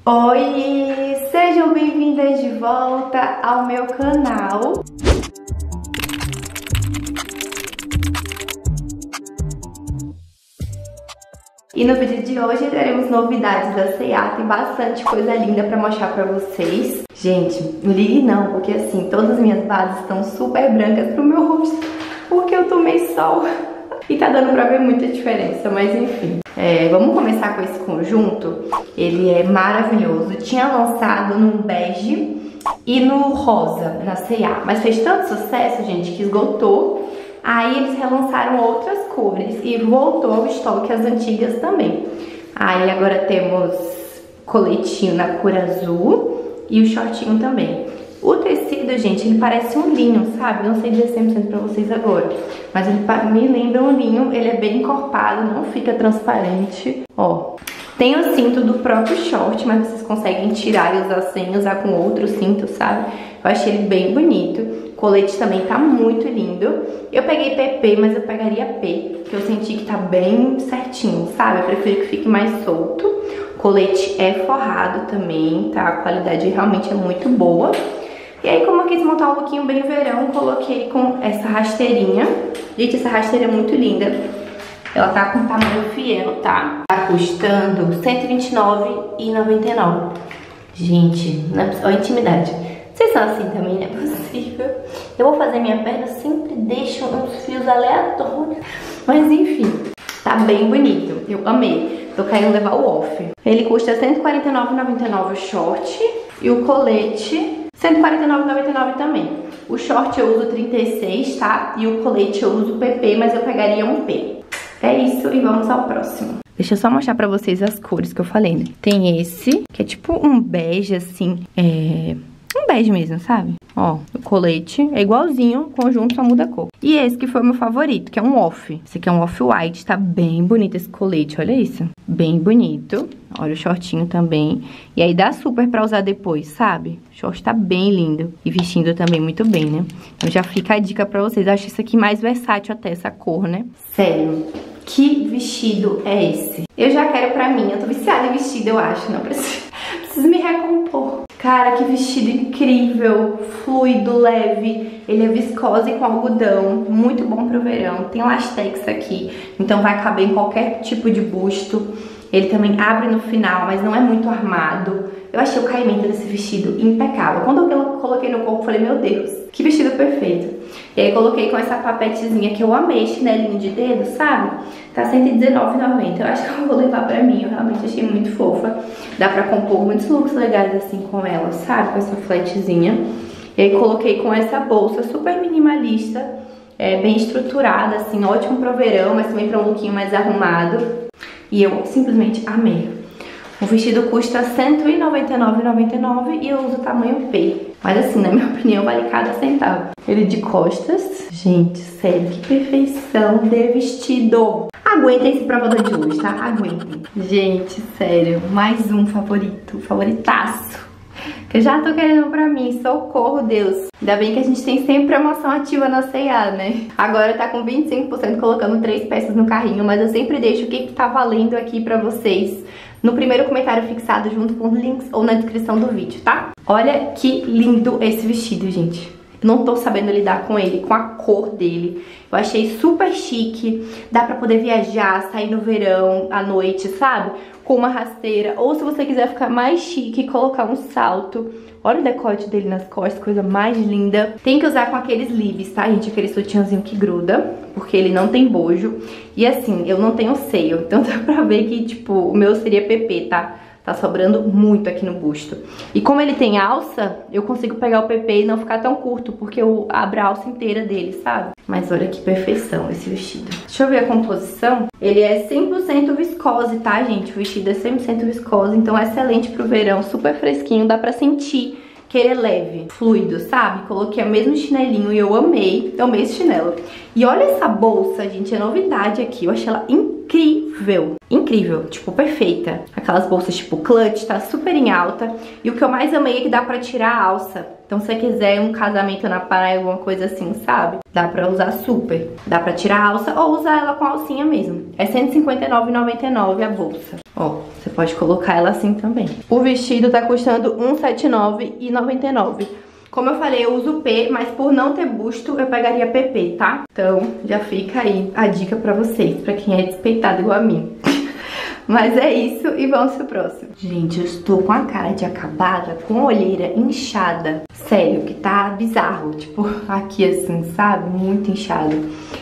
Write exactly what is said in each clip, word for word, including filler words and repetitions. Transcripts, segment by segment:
Oi, sejam bem-vindas de volta ao meu canal. E no vídeo de hoje teremos novidades da C e A, tem bastante coisa linda pra mostrar pra vocês. Gente, não ligue não, porque assim, todas as minhas bases estão super brancas pro meu rosto, porque eu tomei sol. E tá dando pra ver muita diferença, mas enfim. É, vamos começar com esse conjunto. Ele é maravilhoso. Tinha lançado no bege e no rosa, na C e A. Mas fez tanto sucesso, gente, que esgotou. Aí eles relançaram outras cores e voltou ao estoque as antigas também. Aí agora temos coletinho na cor azul e o shortinho também. O tecido, gente, ele parece um linho, sabe? Eu não sei dizer cem por cento pra vocês agora, mas ele me lembra um linho. Ele é bem encorpado, não fica transparente. Ó, tem o cinto do próprio short, mas vocês conseguem tirar e usar sem usar com outro cinto, sabe? Eu achei ele bem bonito. O colete também tá muito lindo. Eu peguei P P, mas eu pegaria P, porque eu senti que tá bem certinho, sabe? Eu prefiro que fique mais solto. O colete é forrado também, tá? A qualidade realmente é muito boa. E aí, como eu quis montar um lookinho bem verão, coloquei com essa rasteirinha. Gente, essa rasteira é muito linda. Ela tá com tamanho fiel, tá? Tá custando cento e vinte e nove reais e noventa e nove centavos. Gente, olha a intimidade. Vocês são assim também, não é possível. Eu vou fazer minha perna, sempre deixo uns fios aleatórios. Mas enfim, tá bem bonito. Eu amei. Tô querendo levar o off. Ele custa cento e quarenta e nove reais e noventa e nove centavos o short. E o colete cento e quarenta e nove reais e noventa e nove centavos também. O short eu uso trinta e seis, tá? E o colete eu uso P P, mas eu pegaria um P. É isso e vamos ao próximo. Deixa eu só mostrar pra vocês as cores que eu falei, né? Tem esse, que é tipo um bege, assim, é... um bege mesmo, sabe? Ó, o colete é igualzinho, o conjunto só muda a cor. E esse que foi o meu favorito, que é um off. Esse aqui é um off-white, tá bem bonito esse colete, olha isso. Bem bonito. Olha o shortinho também. E aí dá super pra usar depois, sabe? O short tá bem lindo. E vestindo também muito bem, né? Então já fica a dica pra vocês. Eu acho isso aqui mais versátil até, essa cor, né? Sério, que vestido é esse? Eu já quero pra mim. Eu tô viciada em vestido, eu acho. Não preciso, preciso me recompor. Cara, que vestido incrível, fluido, leve. Ele é viscose com algodão, muito bom pro verão. Tem lastex aqui, então vai caber em qualquer tipo de busto. Ele também abre no final, mas não é muito armado. Eu achei o caimento desse vestido impecável. Quando eu coloquei no corpo, eu falei, meu Deus, que vestido perfeito. E aí coloquei com essa papetezinha que eu amei, chinelinho de dedo, sabe? Tá cento e dezenove reais e noventa centavos. Eu acho que eu vou levar pra mim, eu realmente achei muito fofa. Dá pra compor muitos looks legais assim com ela, sabe? Com essa fletzinha. E aí coloquei com essa bolsa super minimalista, é, bem estruturada, assim, ótimo pro verão, mas também pra um lookinho mais arrumado. E eu simplesmente amei. O vestido custa cento e noventa e nove reais e noventa e nove centavos e eu uso o tamanho P. Mas assim, na minha opinião, vale cada centavo. Ele de costas. Gente, sério, que perfeição de vestido. Aguentem esse provador de hoje, tá? Aguentem. Gente, sério, mais um favorito, favoritaço. Que eu já tô querendo pra mim, socorro, Deus. Ainda bem que a gente tem sempre promoção ativa na C e A, né? Agora tá com vinte e cinco por cento colocando três peças no carrinho, mas eu sempre deixo o que, que tá valendo aqui pra vocês no primeiro comentário fixado junto com os links ou na descrição do vídeo, tá? Olha que lindo esse vestido, gente. Eu não tô sabendo lidar com ele, com a cor dele. Eu achei super chique, dá pra poder viajar, sair no verão, à noite, sabe? Com uma rasteira, ou se você quiser ficar mais chique, colocar um salto. Olha o decote dele nas costas, coisa mais linda. Tem que usar com aqueles leaves, tá, gente? Aquele sutiãzinho que gruda, porque ele não tem bojo. E assim, eu não tenho seio, então dá pra ver que, tipo, o meu seria P P, tá? Tá sobrando muito aqui no busto. E como ele tem alça, eu consigo pegar o P P e não ficar tão curto, porque eu abro a alça inteira dele, sabe? Mas olha que perfeição esse vestido. Deixa eu ver a composição. Ele é cem por cento viscose, tá, gente? O vestido é cem por cento viscose, então é excelente pro verão, super fresquinho, dá pra sentir que ele é leve, fluido, sabe? Coloquei o mesmo chinelinho e eu amei, eu amei esse chinelo. E olha essa bolsa, gente, é novidade aqui, eu achei ela incrível. incrível. Incrível, tipo, perfeita. Aquelas bolsas tipo clutch, tá super em alta. E o que eu mais amei é que dá pra tirar a alça. Então se você quiser um casamento na praia, alguma coisa assim, sabe? Dá pra usar super. Dá pra tirar a alça ou usar ela com a alcinha mesmo. É cento e cinquenta e nove reais e noventa e nove centavos a bolsa. Ó, você pode colocar ela assim também. O vestido tá custando cento e setenta e nove reais e noventa e nove centavos. Como eu falei, eu uso P, mas por não ter busto, eu pegaria P P, tá? Então, já fica aí a dica pra vocês, pra quem é despeitado igual a mim. Mas é isso e vamos pro próximo. Gente, eu estou com a cara de acabada, com a olheira inchada. Sério, que tá bizarro. Tipo, aqui assim, sabe? Muito inchado.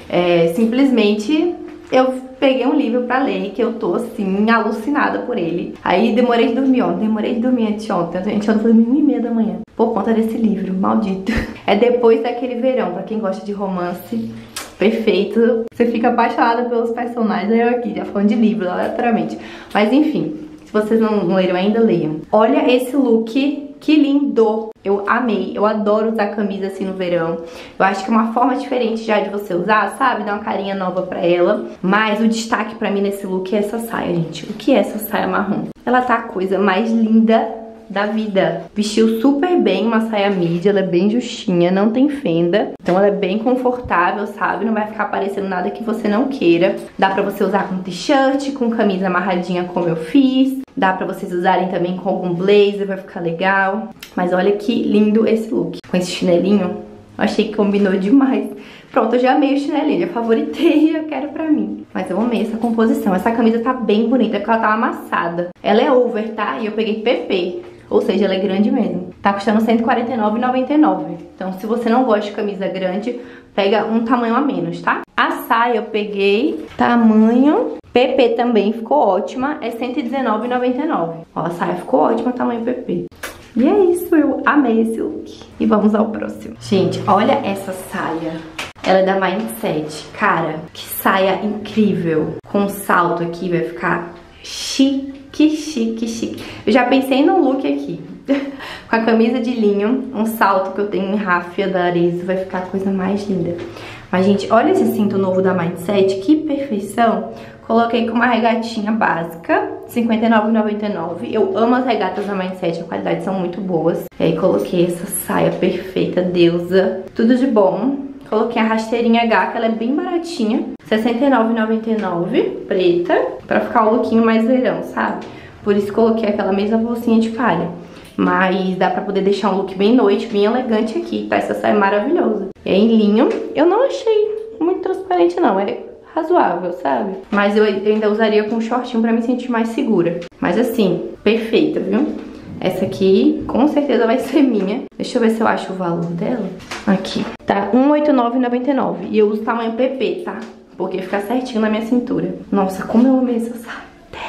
É, simplesmente, eu peguei um livro pra ler, que eu tô assim, alucinada por ele. Aí demorei de dormir ontem, demorei de dormir anteontem. Gente, eu dormi uma e meia da manhã. Por conta desse livro, maldito. É Depois Daquele Verão, pra quem gosta de romance, perfeito. Você fica apaixonada pelos personagens. Eu aqui, já falando de livro, literalmente. Mas enfim, se vocês não leram ainda, leiam. Olha esse look, que lindo. Eu amei, eu adoro usar camisa assim no verão. Eu acho que é uma forma diferente já de você usar, sabe? Dar uma carinha nova pra ela. Mas o destaque pra mim nesse look é essa saia, gente. O que é essa saia marrom? Ela tá a coisa mais linda da vida. Vestiu super bem, uma saia midi, ela é bem justinha, não tem fenda. Então ela é bem confortável, sabe? Não vai ficar aparecendo nada que você não queira. Dá pra você usar com t-shirt, com camisa amarradinha como eu fiz. Dá pra vocês usarem também com algum blazer, vai ficar legal. Mas olha que lindo esse look. Com esse chinelinho, eu achei que combinou demais. Pronto, eu já amei o chinelinho, já favoritei e eu quero pra mim. Mas eu amei essa composição. Essa camisa tá bem bonita, porque ela tá amassada. Ela é over, tá? E eu peguei P P. Ou seja, ela é grande mesmo. Tá custando cento e quarenta e nove reais e noventa e nove centavos. Então, se você não gosta de camisa grande, pega um tamanho a menos, tá? A saia eu peguei tamanho P P também, ficou ótima. É cento e dezenove reais e noventa e nove centavos. Ó, a saia ficou ótima, tamanho P P. E é isso, eu amei esse look. E vamos ao próximo. Gente, olha essa saia. Ela é da Mindset. Cara, que saia incrível. Com salto aqui, vai ficar chique. Que chique, chique. Eu já pensei no look aqui. Com a camisa de linho, um salto que eu tenho em ráfia da Arezzo, vai ficar a coisa mais linda. Mas, gente, olha esse cinto novo da Mindset, que perfeição. Coloquei com uma regatinha básica, cinquenta e nove reais e noventa e nove centavos. Eu amo as regatas da Mindset, a qualidade são muito boas. E aí coloquei essa saia perfeita, deusa. Tudo de bom. Coloquei a rasteirinha H, que ela é bem baratinha, sessenta e nove reais e noventa e nove centavos, preta, pra ficar o lookinho mais verão, sabe? Por isso coloquei aquela mesma bolsinha de palha. Mas dá pra poder deixar um look bem noite, bem elegante aqui, tá? Essa saia é maravilhosa. É em linho, eu não achei muito transparente não, é razoável, sabe? Mas eu ainda usaria com um shortinho pra me sentir mais segura. Mas assim, perfeita, viu? Essa aqui, com certeza vai ser minha. Deixa eu ver se eu acho o valor dela. Aqui. Tá, cento e oitenta e nove reais e noventa e nove centavos. E eu uso tamanho P P, tá? Porque fica certinho na minha cintura. Nossa, como eu amei essa saia.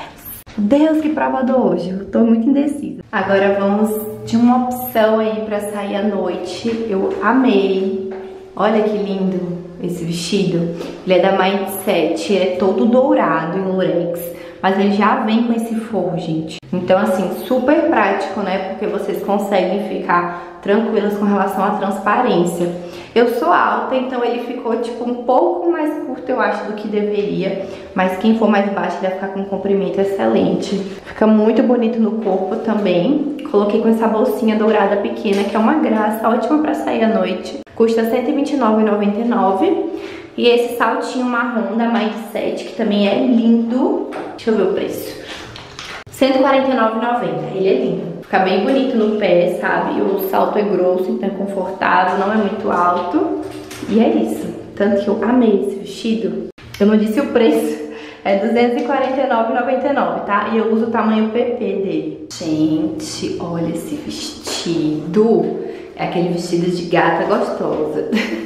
Deus. Deus, que provador hoje. Eu tô muito indecisa. Agora vamos de uma opção aí pra sair à noite. Eu amei. Olha que lindo esse vestido. Ele é da Mindset. É todo dourado em lurex. Mas ele já vem com esse forro, gente. Então, assim, super prático, né? Porque vocês conseguem ficar tranquilas com relação à transparência. Eu sou alta, então ele ficou, tipo, um pouco mais curto, eu acho, do que deveria. Mas quem for mais baixo, ele vai ficar com um comprimento excelente. Fica muito bonito no corpo também. Coloquei com essa bolsinha dourada pequena, que é uma graça, ótima pra sair à noite. Custa cento e vinte e nove reais e noventa e nove centavos. E esse saltinho marrom da Mindset, que também é lindo. Deixa eu ver o preço. cento e quarenta e nove reais e noventa centavos. Ele é lindo. Fica bem bonito no pé, sabe? O salto é grosso, então é confortável, não é muito alto. E é isso. Tanto que eu amei esse vestido. Eu não disse o preço. É duzentos e quarenta e nove reais e noventa e nove centavos, tá? E eu uso o tamanho P P dele. Gente, olha esse vestido. É aquele vestido de gata gostosa.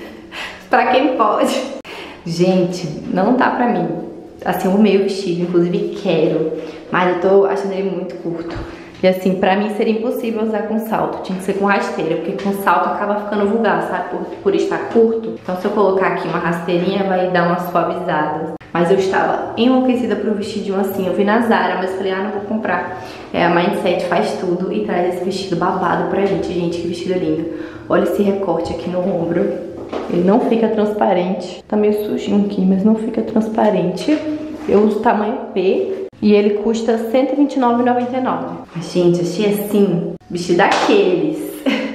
Pra quem pode. Gente, não tá pra mim. Assim, o meu vestido, inclusive quero. Mas eu tô achando ele muito curto. E assim, pra mim seria impossível usar com salto. Tinha que ser com rasteira, porque com salto acaba ficando vulgar, sabe? Por, por estar curto. Então se eu colocar aqui uma rasteirinha, vai dar uma suavizada. Mas eu estava enlouquecida pro vestidinho assim. Eu vi na Zara, mas falei, ah, não vou comprar. É, a Mindset faz tudo e traz esse vestido babado pra gente. Gente, que vestido lindo. Olha esse recorte aqui no ombro. Ele não fica transparente. Tá meio sujinho aqui, mas não fica transparente. Eu uso tamanho P e ele custa cento e vinte e nove reais e noventa e nove centavos. Gente, achei assim, vestido daqueles.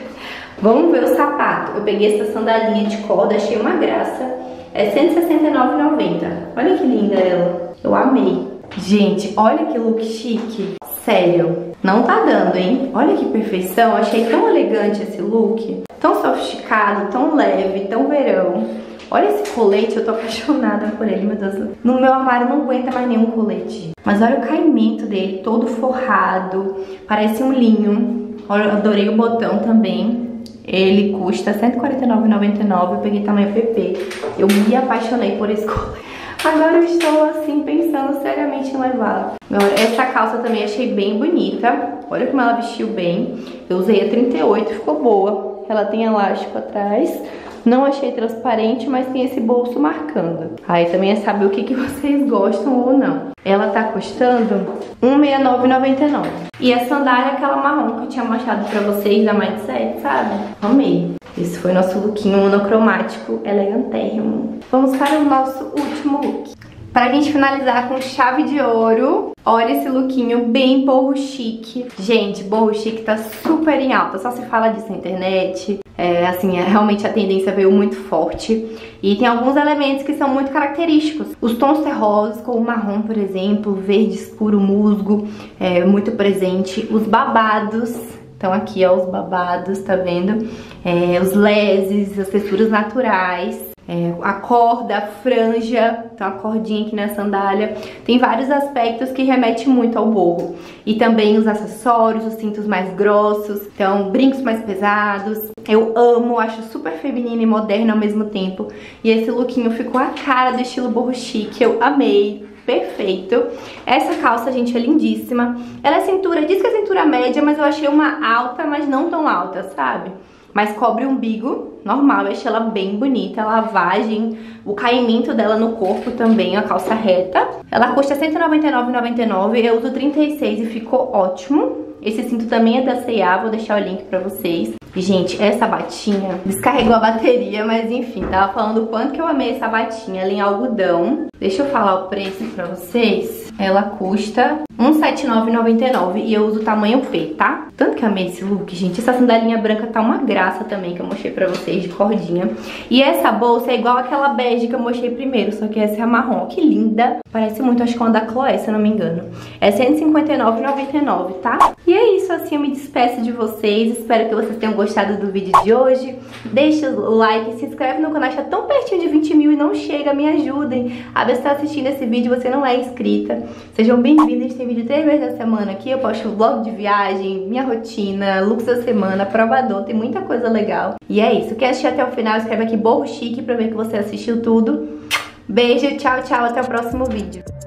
Vamos ver o sapato. Eu peguei essa sandalinha de corda, achei uma graça. É cento e sessenta e nove reais e noventa centavos. Olha que linda ela. Eu amei. Gente, olha que look chique. Sério, não tá dando, hein? Olha que perfeição. Achei tão elegante esse look. Tão sofisticado, tão leve, tão verão. Olha esse colete, eu tô apaixonada por ele, meu Deus. No meu armário não aguenta mais nenhum colete. Mas olha o caimento dele, todo forrado. Parece um linho. Olha, eu adorei o botão também. Ele custa cento e quarenta e nove reais e noventa e nove centavos. Eu peguei tamanho P P. Eu me apaixonei por esse colete. Agora eu estou assim pensando seriamente em levá-la. Agora, essa calça também achei bem bonita. Olha como ela vestiu bem. Eu usei a trinta e oito, ficou boa. Ela tem elástico atrás. Não achei transparente, mas tem esse bolso marcando. Aí também é saber o que, que vocês gostam ou não. Ela tá custando um real sessenta e nove reais e noventa e nove centavos. E a sandália é aquela marrom que eu tinha mostrado pra vocês da Mindset, sabe? Amei. Esse foi nosso lookinho monocromático, elegantérrimo. Vamos para o nosso último look. Pra gente finalizar com chave de ouro, olha esse lookinho bem boho chique. Gente, boho chique tá super em alta, só se fala disso na internet. É, assim, é, realmente a tendência veio muito forte. E tem alguns elementos que são muito característicos. Os tons terrosos, como o marrom, por exemplo, verde escuro, musgo, é muito presente. Os babados. Então aqui, ó, os babados, tá vendo? É, os leses, as texturas naturais. É, a corda, a franja, então a cordinha aqui na sandália. Tem vários aspectos que remetem muito ao boho. E também os acessórios, os cintos mais grossos, então brincos mais pesados. Eu amo, acho super feminino e moderno ao mesmo tempo. E esse lookinho ficou a cara do estilo boho chique, eu amei. Perfeito. Essa calça, gente, é lindíssima. Ela é cintura, diz que é cintura média, mas eu achei uma alta, mas não tão alta, sabe? Mas cobre o umbigo, normal, eu achei ela bem bonita, a lavagem, o caimento dela no corpo também, a calça reta. Ela custa cento e noventa e nove reais e noventa e nove centavos, eu uso trinta e seis e ficou ótimo. Esse cinto também é da C e A, vou deixar o link pra vocês. E, gente, essa batinha descarregou a bateria, mas enfim, tava falando o quanto que eu amei essa batinha. Ela é em algodão. Deixa eu falar o preço pra vocês. Ela custa cento e setenta e nove reais e noventa e nove centavos e eu uso o tamanho P, tá? Tanto que eu amei esse look, gente. Essa sandalinha branca tá uma graça também, que eu mostrei pra vocês, de cordinha. E essa bolsa é igual aquela bege que eu mostrei primeiro, só que essa é a marrom. Que linda! Parece muito, acho que é uma da Chloé, se eu não me engano. É cento e cinquenta e nove reais e noventa e nove centavos, tá? E é isso, assim eu me despeço de vocês. Espero que vocês tenham gostado do vídeo de hoje. Deixa o like, se inscreve no canal, está tão pertinho de vinte mil e não chega, me ajudem. A ver se está assistindo esse vídeo e você não é inscrita. Sejam bem-vindos, tem vídeo três vezes na semana aqui. Eu posto vlog de viagem, minha rotina, looks da semana, provador, tem muita coisa legal. E é isso, quer assistir até o final, escreve aqui Boho Chique pra ver que você assistiu tudo. Beijo, tchau, tchau, até o próximo vídeo.